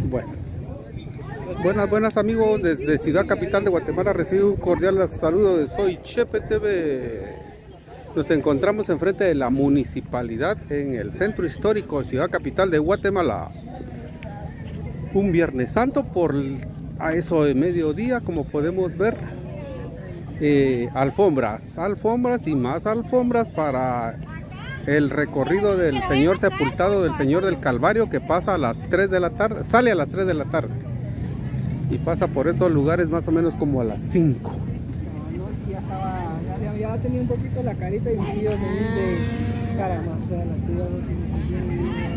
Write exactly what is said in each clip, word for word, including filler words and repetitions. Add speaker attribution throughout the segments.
Speaker 1: Bueno, buenas, buenas amigos, desde Ciudad Capital de Guatemala recibo un cordial saludo de Soy Chepe T V. Nos encontramos enfrente de la municipalidad en el centro histórico de Ciudad Capital de Guatemala. Un Viernes Santo por a eso de mediodía, como podemos ver, eh, alfombras, alfombras y más alfombras para el recorrido del Señor Sepultado, del Señor del Calvario, que pasa a las tres de la tarde, sale a las tres de la tarde y pasa por estos lugares más o menos como a las cinco.
Speaker 2: No, no, sí, ya estaba, ya, ya tenía un poquito la carita y mi tío me dice, cara más fea la tuya, no sé si me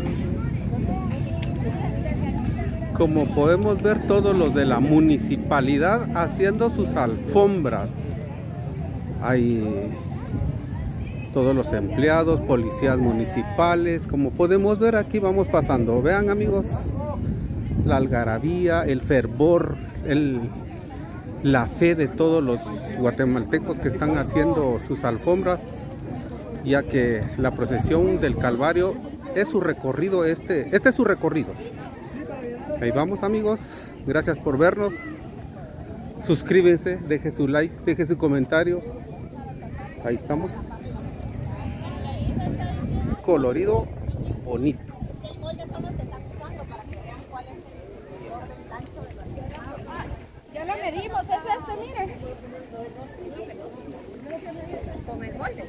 Speaker 2: siente.
Speaker 1: Como podemos ver, todos los de la municipalidad haciendo sus alfombras. Hay todos los empleados, policías municipales. Como podemos ver, aquí vamos pasando. Vean amigos, la algarabía, el fervor, el, la fe de todos los guatemaltecos que están haciendo sus alfombras, ya que la procesión del Calvario es su recorrido, este, este es su recorrido. Ahí vamos amigos, gracias por vernos, suscríbanse, deje su like, deje su comentario. Ahí estamos, colorido, bonito.
Speaker 3: Ya lo medimos, es este, mire. Con el molde.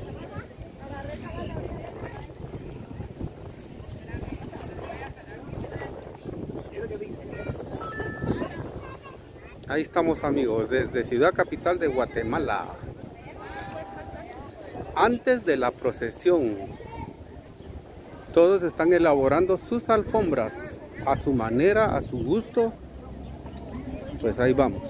Speaker 1: Ahí estamos amigos, desde Ciudad Capital de Guatemala. Antes de la procesión, todos están elaborando sus alfombras a su manera, a su gusto. Pues ahí vamos.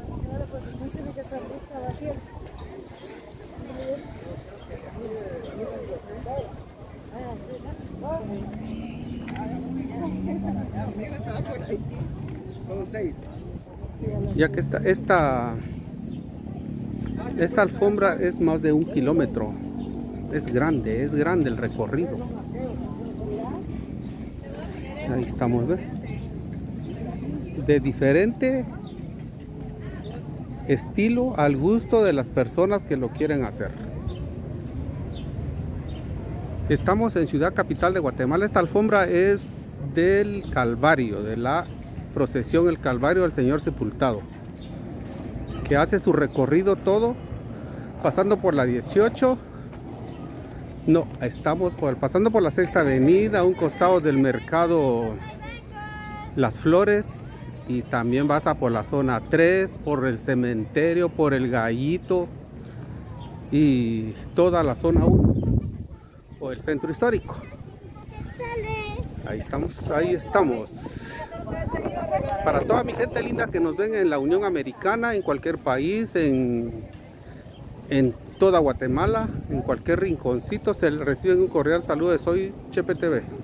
Speaker 2: Son seis.
Speaker 1: Ya que esta, esta, esta alfombra es más de un kilómetro. Es grande, es grande el recorrido. Ahí estamos, ¿ves? De diferente estilo al gusto de las personas que lo quieren hacer. Estamos en Ciudad Capital de Guatemala. Esta alfombra es del Calvario, de la procesión El Calvario del Señor Sepultado, que hace su recorrido todo pasando por la dieciocho. No, estamos por, pasando por la Sexta Avenida, a un costado del mercado Las Flores, y también pasa por la zona tres, por el cementerio, por el Gallito y toda la zona uno o el centro histórico. Ahí estamos, ahí estamos. Para toda mi gente linda que nos ven en la Unión Americana, en cualquier país, en, en toda Guatemala, en cualquier rinconcito, se reciben un cordial saludo de Soy Chepe T V.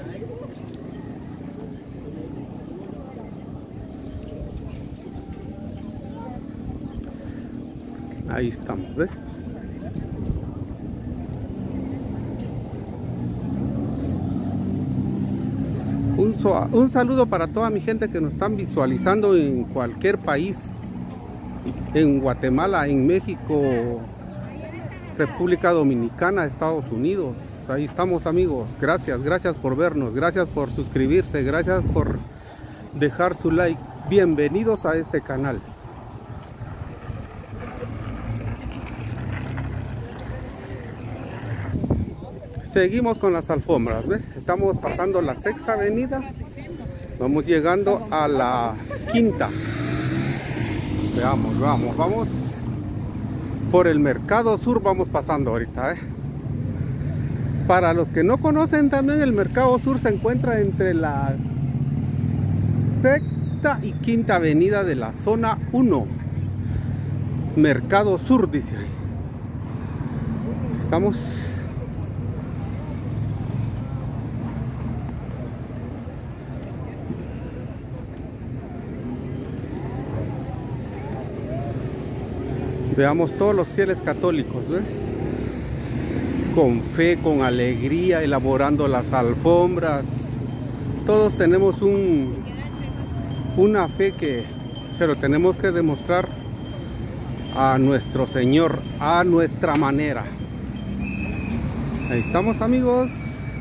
Speaker 1: Ahí estamos, ¿ves? Un, so, un saludo para toda mi gente que nos están visualizando en cualquier país, en Guatemala, en México, República Dominicana, Estados Unidos. Ahí estamos amigos, gracias, gracias por vernos, gracias por suscribirse, gracias por dejar su like. Bienvenidos a este canal. Seguimos con las alfombras, ¿ves? Estamos pasando la Sexta Avenida, vamos llegando a la Quinta. Veamos, vamos, vamos por el Mercado Sur, vamos pasando ahorita, ¿eh? Para los que no conocen, también el Mercado Sur se encuentra entre la Sexta y Quinta Avenida de la zona uno. Mercado Sur, dice ahí. Estamos... Veamos todos los fieles católicos, ¿ves? Con fe, con alegría, elaborando las alfombras. Todos tenemos un, una fe que se lo tenemos que demostrar a nuestro Señor, a nuestra manera. Ahí estamos, amigos.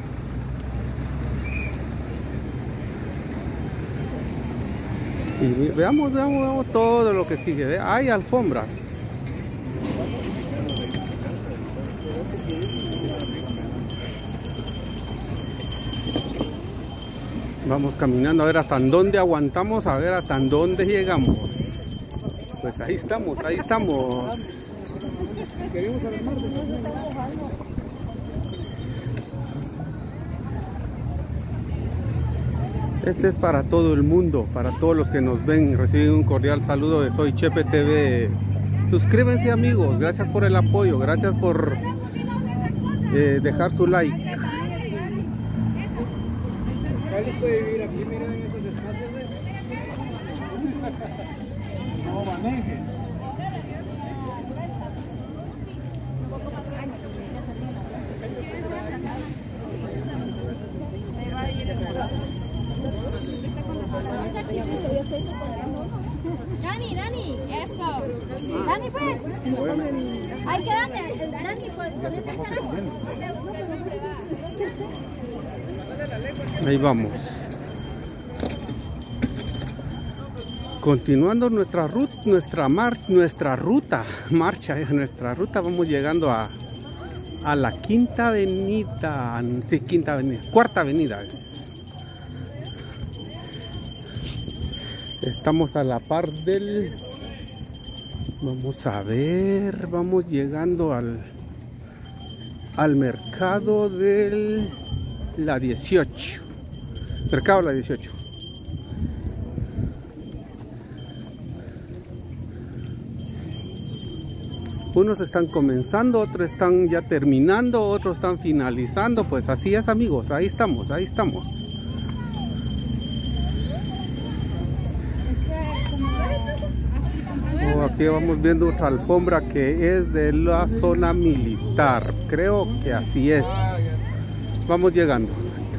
Speaker 1: Y veamos, veamos, veamos todo lo que sigue. Hay alfombras. Vamos caminando a ver hasta dónde aguantamos, a ver hasta dónde llegamos. Pues ahí estamos, ahí estamos. Este es para todo el mundo, para todos los que nos ven. Reciben un cordial saludo de Soy Chepe T V. Suscríbanse, amigos, gracias por el apoyo, gracias por eh, dejar su like.
Speaker 2: ¿Cuál puede vivir aquí? Miren en esos espacios. No maneje.
Speaker 4: Dani, Dani, eso. Dani, pues. Hay que darle, Dani, pues.
Speaker 1: Ahí vamos. Continuando nuestra ruta, nuestra mar, nuestra ruta, marcha, nuestra ruta, vamos llegando a, a la quinta avenida, sí, quinta avenida, cuarta avenida es. Estamos a la par del, vamos a ver, vamos llegando al, al mercado del la dieciocho, mercado la dieciocho. Unos están comenzando, otros están ya terminando, otros están finalizando. Pues así es, amigos, ahí estamos, ahí estamos. Oh, aquí vamos viendo otra alfombra que es de la zona militar, creo que así es. Vamos llegando.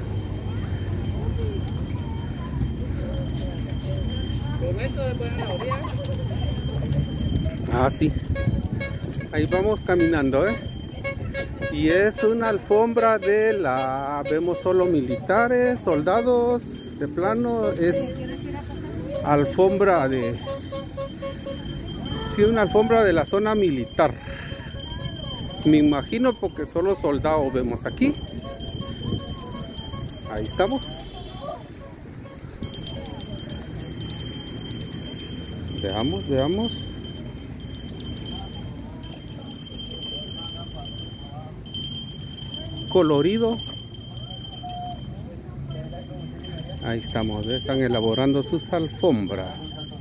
Speaker 1: Ah, sí. Ahí vamos caminando, ¿eh? Y es una alfombra de la... Vemos solo militares, soldados, de plano. Es alfombra de... Sí, una alfombra de la zona militar. Me imagino porque solo soldados vemos aquí. Ahí estamos. Veamos, veamos. Colorido. Ahí estamos, están elaborando sus alfombras.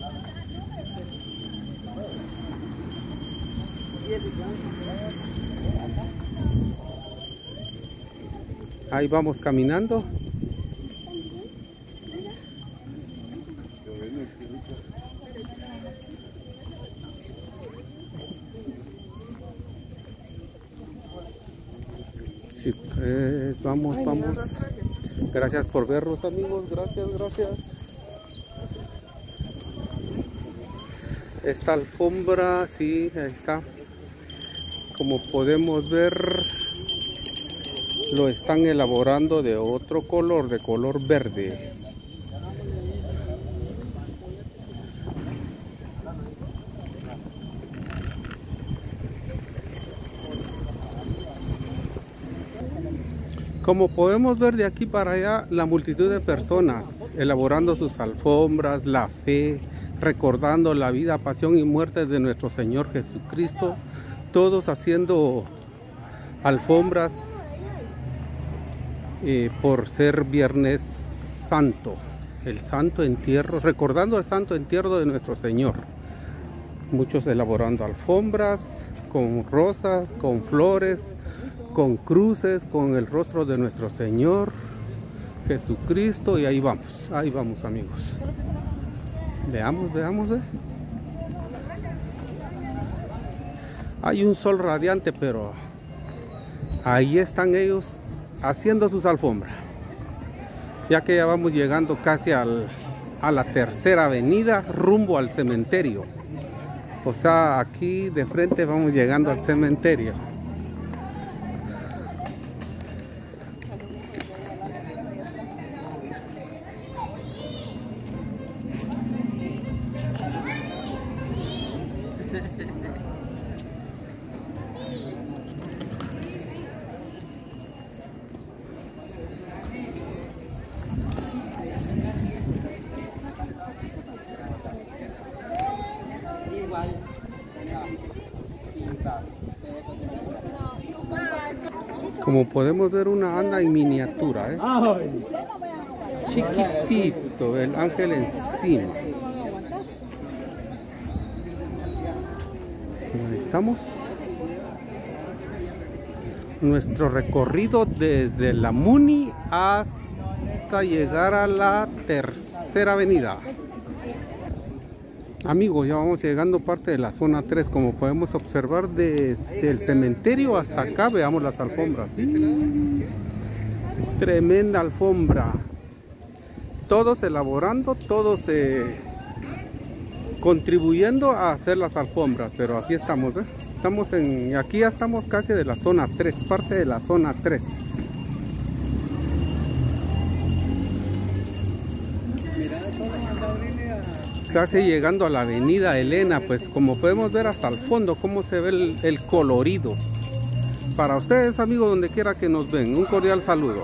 Speaker 1: Ahí vamos caminando. Sí, pues, vamos, vamos. Gracias por vernos, amigos. Gracias, gracias. Esta alfombra, sí, ahí está. Como podemos ver, lo están elaborando de otro color, de color verde. Como podemos ver de aquí para allá, la multitud de personas elaborando sus alfombras, la fe, recordando la vida, pasión y muerte de nuestro Señor Jesucristo. Todos haciendo alfombras eh, por ser Viernes Santo, el santo entierro, recordando el santo entierro de nuestro Señor. Muchos elaborando alfombras con rosas, con flores, con cruces, con el rostro de nuestro Señor Jesucristo. Y ahí vamos, ahí vamos, amigos. Veamos, veamos, eh. Hay un sol radiante, pero ahí están ellos haciendo sus alfombras. Ya que ya vamos llegando casi al, a la tercera avenida rumbo al cementerio. O sea, aquí de frente vamos llegando al cementerio. Como podemos ver, una anda en miniatura, ¿eh? Chiquitito, el ángel encima. Ahí estamos. Nuestro recorrido desde la Muni hasta llegar a la tercera avenida. Amigos, ya vamos llegando parte de la zona tres, como podemos observar desde el cementerio hasta acá. Veamos las alfombras. ¡Sí! Tremenda alfombra. Todos elaborando, todos eh, contribuyendo a hacer las alfombras, pero aquí estamos, ¿eh? Estamos en, aquí ya estamos casi de la zona tres, parte de la zona tres. Casi llegando a la avenida Elena, pues como podemos ver hasta el fondo cómo se ve el, el colorido. Para ustedes, amigos, donde quiera que nos ven, un cordial saludo.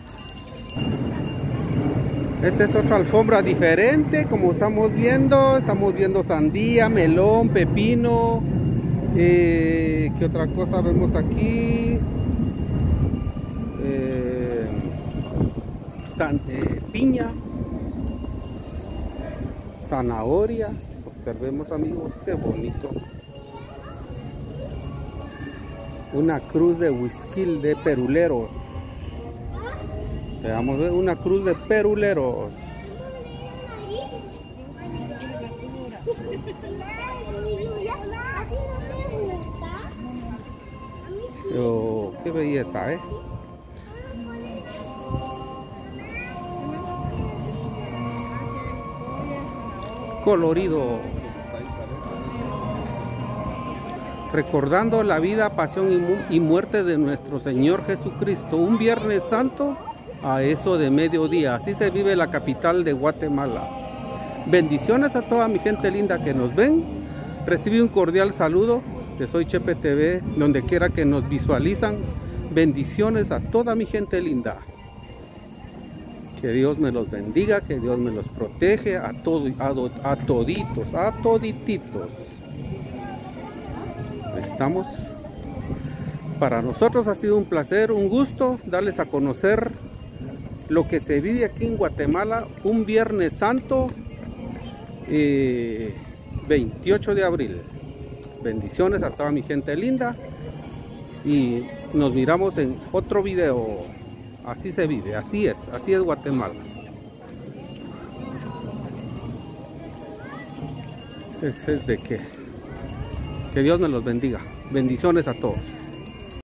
Speaker 1: Esta es otra alfombra diferente, como estamos viendo. Estamos viendo sandía, melón, pepino. Eh, ¿Qué otra cosa vemos aquí? Eh, san, eh, piña. Zanahoria. Observemos, amigos, qué bonito. Una cruz de whisky de peruleros. Veamos, una cruz de peruleros. Oh, qué belleza, ¿eh? Colorido, recordando la vida, pasión y, mu y muerte de nuestro Señor Jesucristo, un Viernes Santo a eso de mediodía. Así se vive la capital de Guatemala. Bendiciones a toda mi gente linda que nos ven. Recibí un cordial saludo de Soy Chepe T V, donde quiera que nos visualizan. Bendiciones a toda mi gente linda. Que Dios me los bendiga, que Dios me los protege a, todo, a, a toditos, a todititos. Estamos. Para nosotros ha sido un placer, un gusto darles a conocer lo que se vive aquí en Guatemala un Viernes Santo, eh, veintiocho de abril. Bendiciones a toda mi gente linda y nos miramos en otro video. Así se vive, así es, así es Guatemala. Este es de que, que Dios me los bendiga. Bendiciones a todos.